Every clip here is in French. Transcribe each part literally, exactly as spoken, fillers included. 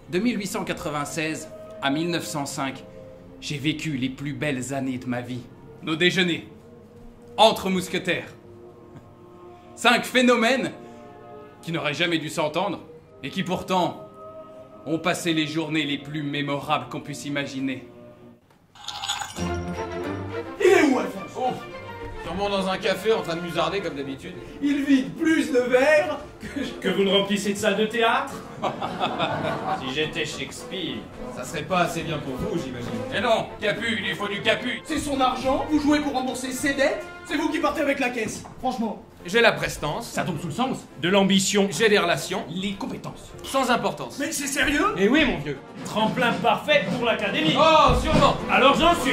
De mille huit cent quatre-vingt-seize à mille neuf cent cinq, j'ai vécu les plus belles années de ma vie. Nos déjeuners, entre mousquetaires. Cinq phénomènes qui n'auraient jamais dû s'entendre et qui pourtant ont passé les journées les plus mémorables qu'on puisse imaginer. Il est où, Alphonse? Oh, sûrement dans un café en train de musarder comme d'habitude. Il vide plus de verres que je... Que vous ne remplissez de salle de théâtre? Si j'étais Shakespeare. Ça serait pas assez bien pour vous, j'imagine. Mais non, Capu, il lui faut du Capu. C'est son argent, vous jouez pour rembourser ses dettes, c'est vous qui partez avec la caisse. Franchement. J'ai la prestance, Ça tombe sous le sens. De l'ambition. j'ai des relations, Les compétences. sans importance. Mais c'est sérieux? Et oui, mon vieux. Tremplin parfait pour l'académie. Oh, sûrement. Alors j'en suis.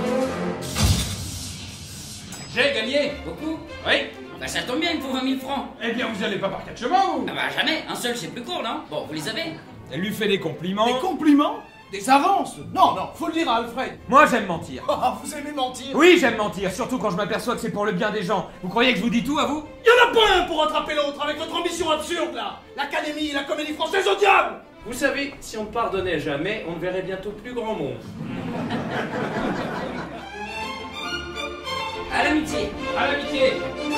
J'ai gagné. Beaucoup? Oui. Bah ça tombe bien, il me faut vingt mille francs. Eh bien, vous y allez pas par quatre chemins, vous. Ah bah jamais, un seul c'est plus court, non? Bon, vous les avez? Elle lui fait des compliments. Des compliments? Des avances? Non, non, faut le dire à Alfred. Moi, j'aime mentir. Ah, vous aimez mentir? Oui, j'aime mentir, surtout quand je m'aperçois que c'est pour le bien des gens. Vous croyez que je vous dis tout à vous? Y en a pas un pour rattraper l'autre avec votre ambition absurde, là. L'Académie, la comédie française au diable. Vous savez, si on ne pardonnait jamais, on ne verrait bientôt plus grand monde. À l'amitié. À l'amitié.